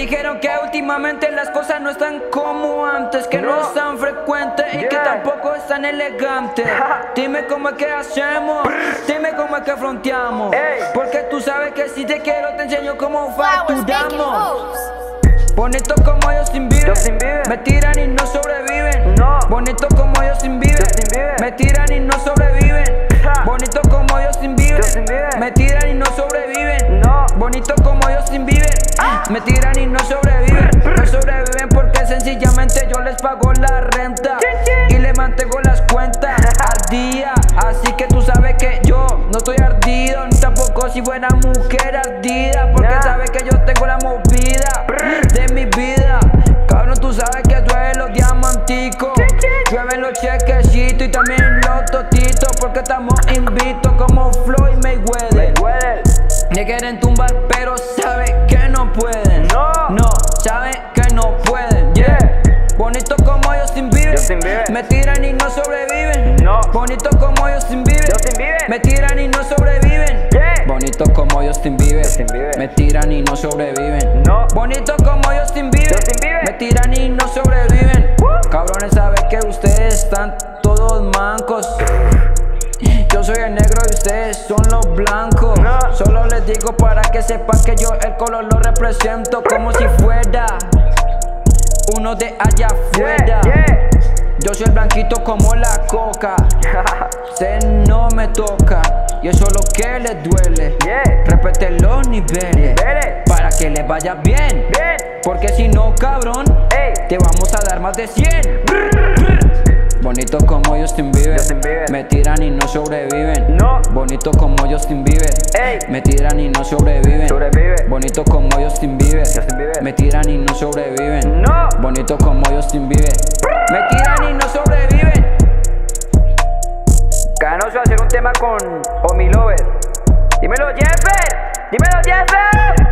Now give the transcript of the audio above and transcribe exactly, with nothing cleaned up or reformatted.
dijeron que últimamente las cosas no están como antes, que no, no es tan frecuente y yeah. que tampoco es tan elegante. Dime cómo es que hacemos, dime cómo es que fronteamos, ey. Porque tú sabes que si te quiero te enseño cómo facturamos. Bonito como Justin Bieber, Justin Bieber. Me tiran y no sobreviven, no. Bonito como Justin Bieber, Justin Bieber. Me tiran y no sobreviven, ja. Bonito como Justin Bieber, Justin Bieber. Me tiran y no sobreviven, no. Bonito como Justin Bieber, ah. Me tiran y no sobreviven, no sobreviven porque sencillamente yo les pago la renta y le mantengo las cuentas al día. Así que tú sabes que yo no estoy ardido, ni tampoco si fuera mujer ardida, porque nah. sabes que yo tengo la movida de mi vida. Cabrón, tú sabes que llueven los diamanticos, llueven los chequecitos y también los totitos, porque estamos invitos como Floyd Mayweather. Me quieren tumbar pero saben que no pueden, no, no saben que no pueden, yeah. Bonito como Justin Bieber, Justin Bieber. Me tiran y no sobreviven, no. Bonito como Justin Bieber, Justin Bieber. Me tiran y no sobreviven, yeah. Bonito como Justin Bieber, Justin Bieber. Me tiran y no sobreviven, no. Bonito como Justin Bieber, Justin Bieber. Me tiran y no sobreviven. uh. Cabrones, saben que ustedes están todos mancos. Yo soy el negro y ustedes son los blancos, no. Solo les digo para que sepan que yo el color lo represento como si fuera uno de allá afuera, yeah, yeah. Yo soy el blanquito como la coca. Se no me toca y eso es lo que les duele, yeah. Respeten los niveles para que les vaya bien, bien. Porque si no, cabrón, ey. Te vamos a dar más de cien. Bonito como Justin Bieber, Justin Bieber. Me tiran y no sobreviven, no. Bonito como Justin Bieber, ey. Me tiran y no sobreviven, sobrevive. Bonito como Justin Bieber, Justin Bieber. Me tiran y no sobreviven, no. Bonito como Justin Bieber, me tiran y no sobreviven. Canoso hacer un tema con Omi Lover. Dímelo, Jeffer, dímelo, Jeffer.